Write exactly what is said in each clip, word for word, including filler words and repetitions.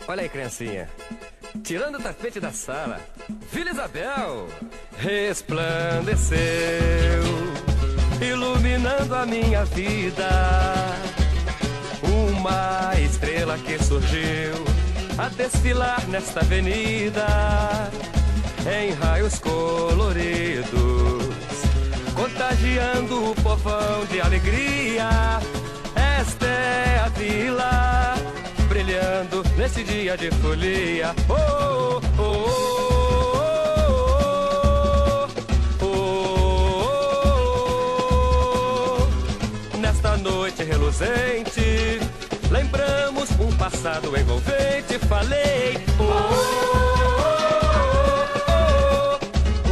Olha aí, criancinha. Tirando o tapete da sala, Vila Isabel resplandeceu, iluminando a minha vida. Uma estrela que surgiu a desfilar nesta avenida, em raios coloridos, contagiando o povão de alegria. Esta é a vila, brilhando nesse dia de folia. Oh, oh, oh, oh, oh. Nesta noite reluzente, lembramos um passado envolvente. Falei, oh, oh,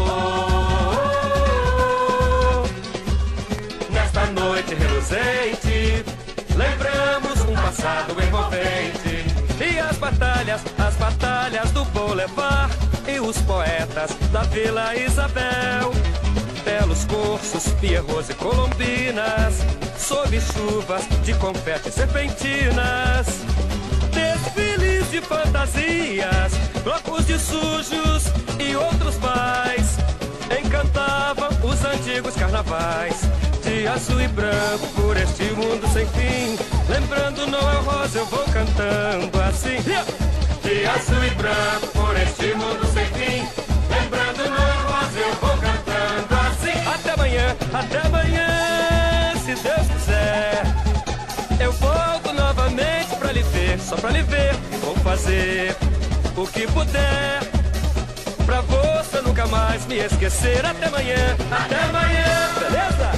oh, oh. Nesta noite reluzente, lembramos um passado envolvente. E as batalhas, as batalhas do Boulevard, e os poetas da Vila Isabel. Belos cursos, pierrots e colombinas, sob chuvas de confete e serpentinas. Desfiles de fantasias, blocos de sujos e outros mais, encantavam os antigos carnavais. De azul e branco por este mundo sem fim, lembrando Noel Rosa eu vou cantando assim. De azul e branco por este mundo sem fim, lembrando Noel Rosa eu vou cantando assim. Até amanhã, até amanhã, se Deus quiser, eu volto novamente pra lhe ver, só pra lhe ver. Vou fazer o que puder pra você nunca mais me esquecer. Até amanhã, até amanhã, beleza?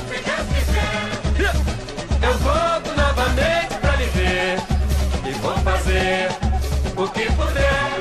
Eu volto novamente pra lhe ver e vou fazer o que puder